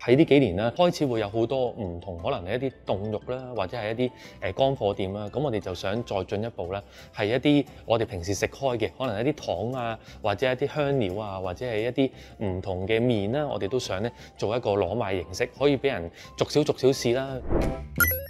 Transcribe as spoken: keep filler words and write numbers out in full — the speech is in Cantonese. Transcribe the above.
喺呢幾年啦，開始會有好多唔同，可能係一啲凍肉啦，或者係一啲誒乾貨店啦。咁我哋就想再進一步啦，係一啲我哋平時食開嘅，可能一啲糖啊，或者一啲香料啊，或者係一啲唔同嘅麵啦，我哋都想咧做一個攞賣形式，可以俾人逐少逐少試啦。